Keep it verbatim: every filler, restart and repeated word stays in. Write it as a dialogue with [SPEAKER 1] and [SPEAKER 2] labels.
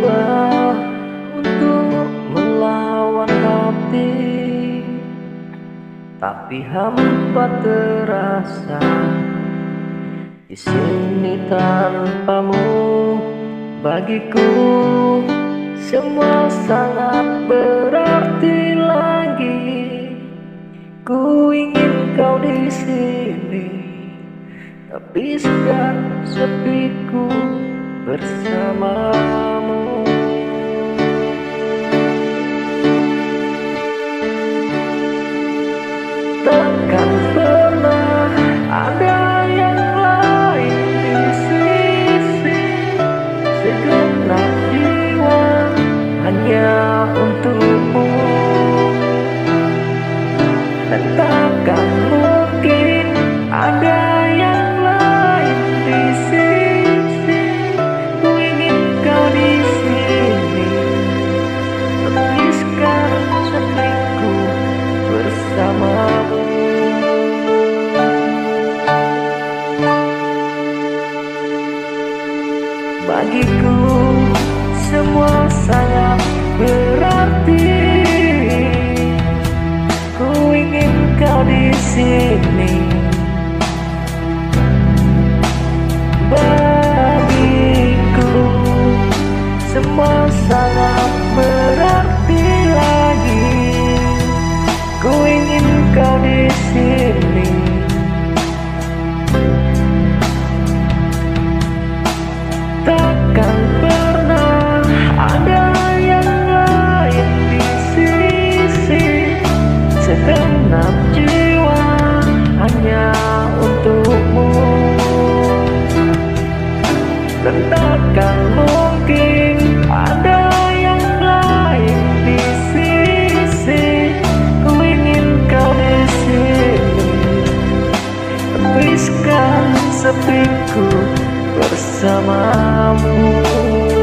[SPEAKER 1] mencoba untuk melawan hati, tapi hampa terasa di sini tanpamu. Bagiku semua sangat berarti lagi. Ku ingin kau di sini, tapi sekarang sepiku bersamamu. Takkan pernah ada yang lain di sisi, segenap jiwa hanya untukmu. Dan takkan mungkin ada yang lain di sisi. Ku ingin kau di sini, tapi sekarang sepiku bersamamu. Bagiku semua sangat berarti. Ku ingin kau di sini. Bagiku semua sangat berarti lagi. Ku ingin kau di sini. Takkan pernah ada yang lain di sisi, segenap jiwa hanya untukmu. Dan takkan mungkin ada yang lain di sisi. Ku ingin kau di sini, tapi sekarang sepiku bersamamu.